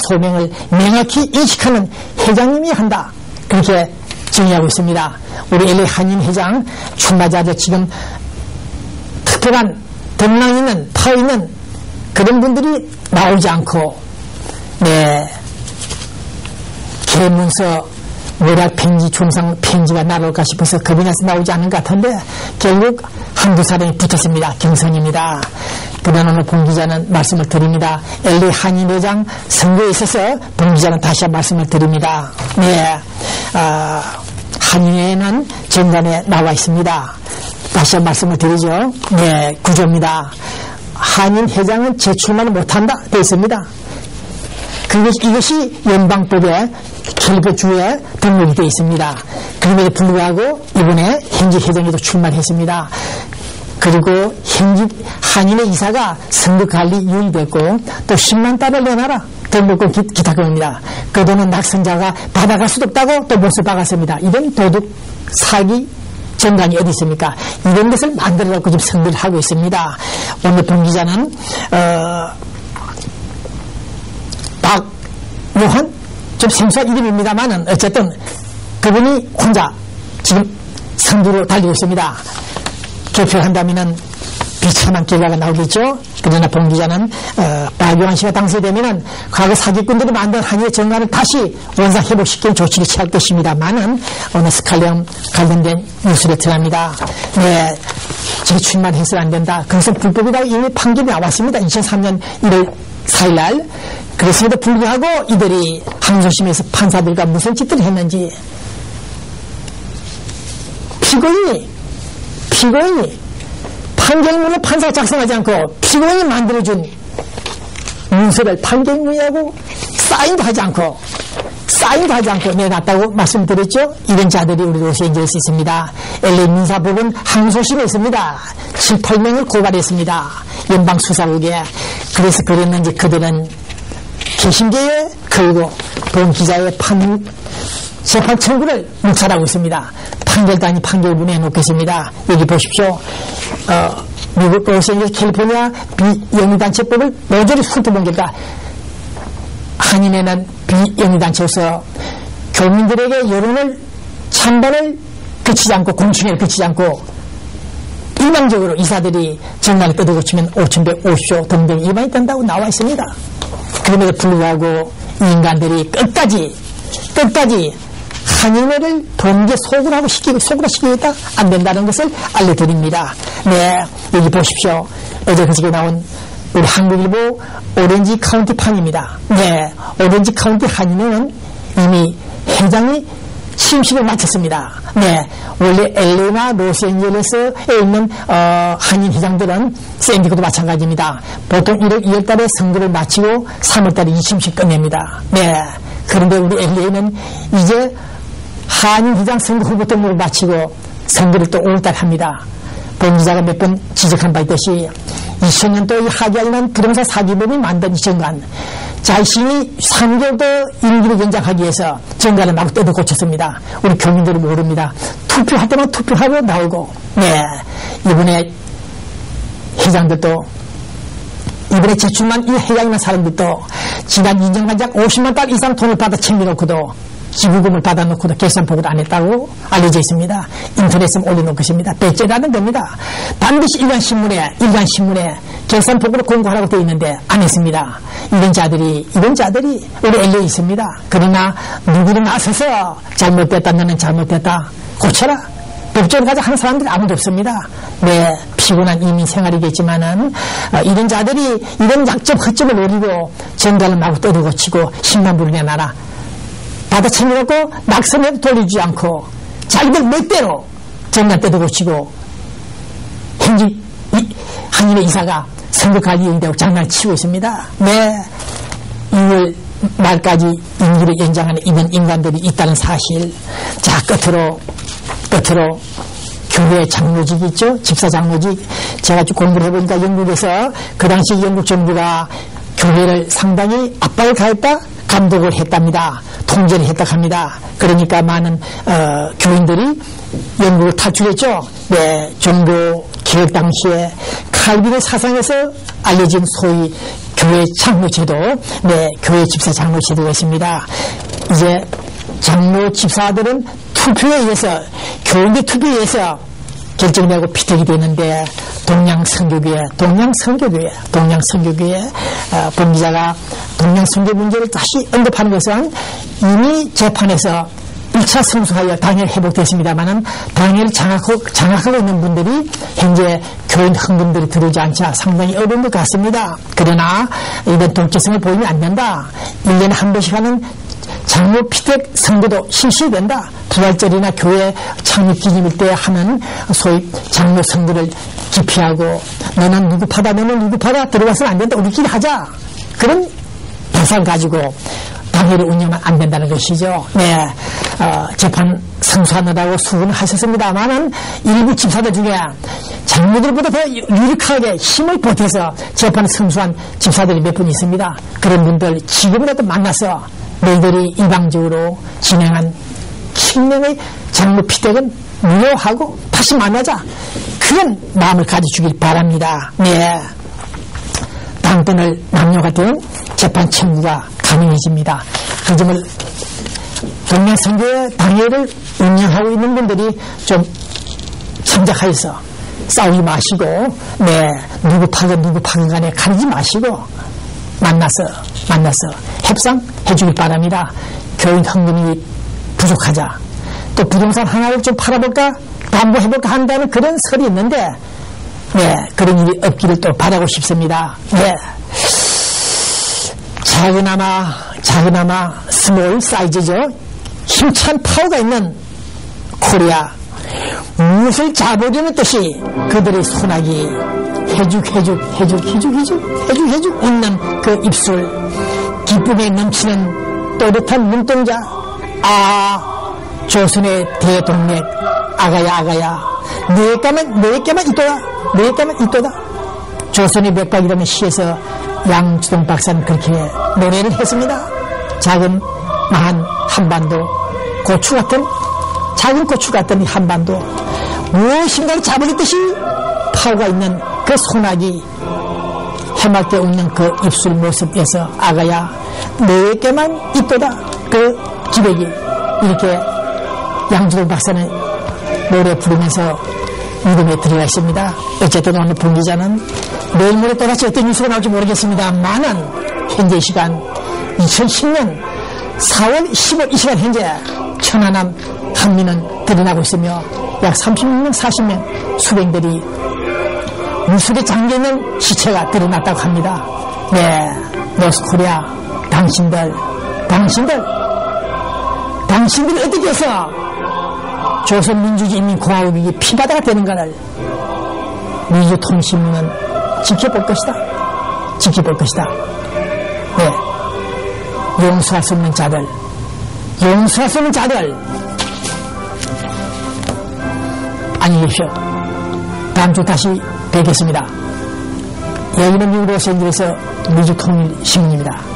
소명을 명확히 인식하는 회장님이 한다. 그렇게 정의하고 있습니다. 우리 LA 한인 회장 출마자들 지금 특별한 덤랑 있는 파워 있는 그런 분들이 나오지 않고 개문서 모략 편지 중상 편지가 나올까 싶어서 겁이 나서 나오지 않은 것 같은데 결국 한두 사람이 붙었습니다. 경선입니다. 그러나 오늘 봉 기자는 말씀을 드립니다. LA 한인 회장 선거에 있어서 봉 기자는 다시 한번 말씀을 드립니다. 한인회는 정관에 나와 있습니다. 다시 한번 말씀을 드리죠. 구조입니다. 한인 회장은 재출마를 못한다 되어 있습니다. 이것이 연방법에 캘리포니아주에 등록이 되어 있습니다. 그럼에도 불구하고 이번에 현직 회장에도 출마를 했습니다. 그리고 현직 한인의 이사가 선거관리 유인됐고 또 10만 달러를 내놔라 등록금 기타 금입니다. 그 돈은 낙선자가 받아갈 수도 없다고 또 못을 박았습니다. 이런 도둑 사기 정관이 어디 있습니까? 이런 것을 만들어갖고 지금 선거를 하고 있습니다. 오늘 봉 기자는 박요한 좀 생소한 이름입니다만은 어쨌든 그분이 혼자 지금 선두로 달리고 있습니다. 개표를 한다면은 비참한 결과가 나오겠죠. 그러나 봉 기자는 박용환 씨가 당선되면은 과거 사기꾼들이 만든 한일의 정관을 다시 원상 회복시키는 조치를 취할 것입니다만은 오늘 스칼리언 관련된 뉴스를 들어갑니다. 재출마를 해서는 안 된다. 그것은 불법이라고 이미 판결이 나왔습니다. 2003년 1월 4일 날. 그랬음에도 불구하고 이들이 항소심에서 판사들과 무슨 짓들을 했는지 피고인이 판결문을 판사가 작성하지 않고 피고인이 만들어준 문서를 판결문이라고 사인도 하지 않고 내놨다고 말씀드렸죠. 이런 자들이 우리 로스앤젤레스에 있습니다. LA 민사법은 항소심에 있습니다. 7, 8명을 고발했습니다. 연방수사국에. 그래서 그랬는지 그들은 개심계에 걸고 봉 기자의 재판 청구를 묵살하고 있습니다. 판결도 아닌 판결문에 해놓겠습니다. 여기 보십시오. 미국 로스앤젤레스 캘리포니아 비영리단체법을 모조리 훑어본 결과 한인회는 비영리단체로서 교민들에게 여론을 찬반을 그치지 않고 공청회를 그치지 않고 일방적으로 이사들이 정관을 뜯어고치면 5,150조 등등 위반이 된다고 나와 있습니다. 그럼에도 불구하고 이 인간들이 끝까지 한인회를 동계 소굴하고 시키겠다 안 된다는 것을 알려드립니다. 여기 보십시오. 어제 그저께 나온 우리 한국일보 오렌지 카운티 판입니다. 오렌지 카운티 한인회는 이미 회장이 취임식을 마쳤습니다. 원래 LA나 로스앤젤레스에 있는 한인 회장들은 샌디고도 마찬가지입니다. 보통 1월 2월 달에 선거를 마치고 3월 달에 이 취임식 끝냅니다. 그런데 우리 LA는 이제 한인 회장 선거 후보 등록을 마치고 선거를 또 5월 달에 합니다. 봉 기자가 몇 번 지적한 바 있듯이 2000년도 이 하기알난 부동산 사기범이 만든 이 정관 자신이 3개월 더 임기를 연장하기 위해서 정관을 마구 뜯어 고쳤습니다. 우리 교민들은 모릅니다. 투표할 때만 투표하고 나오고 이번에 회장들도 이번에 제출만 이 회장이나 사람들도 지난 2년간 약 50만 달 이상 돈을 받아 챙겨놓고도 기부금을 받아놓고도 계산 보고도 안 했다고 알려져 있습니다. 인터넷에 올려놓고 있습니다. 배째라는 겁니다. 반드시 일간신문에 계산 보고를 공고하라고 되어 있는데 안 했습니다. 이런 자들이 우리 LA에 있습니다. 그러나 누구를 나서서 잘못됐다 너는 잘못됐다 고쳐라 법정을 가자 하는 사람들이 아무도 없습니다. 피곤한 이민 생활이겠지만은 이런 자들이 이런 약점 허점을 노리고 정관을 마구 뜯어고치고 10만 불을 내놔라 받아 챙겨놓고 낙선해도 돌리지 않고 자기들 멋대로 정관 뜯어고치고 현직 한인의 이사가 선거관리위원회하고 장난을 치고 있습니다. 6월 말까지 임기를 연장하는 이런 인간들이 있다는 사실. 자, 끝으로 교회 장로직 있죠? 집사 장로직. 제가 쭉 공부를 해보니까 영국에서 그 당시 영국 정부가 교회를 상당히 압박을 가했다, 감독을 했답니다. 통제를 했다 합니다. 그러니까 많은 교인들이 영국을 탈출했죠. 종교 개혁 당시에 칼빈의 사상에서 알려진 소위 교회 장로제도, 네, 교회 집사 장로제도가 있습니다. 이제 장로 집사들은 투표에 의해서, 교인들 투표에 의해서 결정되고 피택이 되는데, 동양선교교회 본기자가 동양선교 문제를 다시 언급하는 것은 이미 재판에서 1차 승소하여 당일 회복됐습니다만은 당일 장악하고 있는 분들이 현재 교인 헌금들이 들어오지 않자 상당히 어려운 것 같습니다. 그러나 이런 독재성을 보이면 안 된다. 1년에 한 번씩 하는 장로 피택 선거도 실시된다. 부활절이나 교회 창립 기념일 때 하는 소위 장로 선거를 기피하고 너는 누구 파다 들어가서는 안 된다. 우리끼리 하자. 그런 대상 가지고 당회를 운영하면 안 된다는 것이죠. 네, 재판 승소하느라고 수고는 하셨습니다만은 일부 집사들 중에 장로들보다 더 유력하게 힘을 보태서 재판을 승소한 집사들이 몇 분 있습니다. 그런 분들 지금이라도 만나서 너희들이 일방적으로 진행한 7명의 장로 피택은 무효하고 다시 만나자. 그런 마음을 가져주길 바랍니다. 네. 당분을 남녀가 된 재판 청구가 가능해집니다. 그 점을 동양선교회 당회를 운영하고 있는 분들이 좀 참작하여서 싸우지 마시고, 네, 누구 파건 간에 가리지 마시고 만나서 협상해 주길 바랍니다. 교인 헌금이 부족하자. 또 부동산 하나를 좀 팔아볼까? 담보해볼까 한다는 그런 설이 있는데, 네, 그런 일이 없기를 또 바라고 싶습니다. 네. 작은아마 스몰 사이즈죠. 힘찬 파워가 있는 코리아. 무엇을 잡으려는 뜻이 그들의 소나기 해죽 웃는 그 입술, 기쁨에 넘치는 또렷한 눈동자. 조선의 대동맥 아가야 너에게만 있도다. 조선의 맥박이라는 시에서 양주동 박사는 그렇게 노래를 했습니다. 작은 마한 한반도, 작은 고추 같은 이 한반도, 무엇인가를 잡으려듯이 파워가 있는 그 소나기, 해맑게 웃는 그 입술 모습에서 아가야 너에게만 있도다. 그 기백이 이렇게 양주동 박사는 노래 부르면서 믿음에 들어가 있습니다. 어쨌든 오늘 본 기자는 내일 모레 또다시 어떤 뉴스가 나올지 모르겠습니다만은 현재 시간 2010년 4월 15일 이 시간 현재 천안함 한미는 드러나고 있으며 약 30명 40명 수백들이 물속에 잠겨있는 시체가 드러났다고 합니다. 네, 노스코리아 당신들 어떻게 해서 조선민주주의인민공화국이 피바다가 되는 것을 민주통신문은 지켜볼 것이다. 네, 용서할 수 없는 자들 안녕히 계십시오. 다음 주 다시 뵙겠습니다. 여기는 미국 로스앤젤레스 민주통일신문입니다.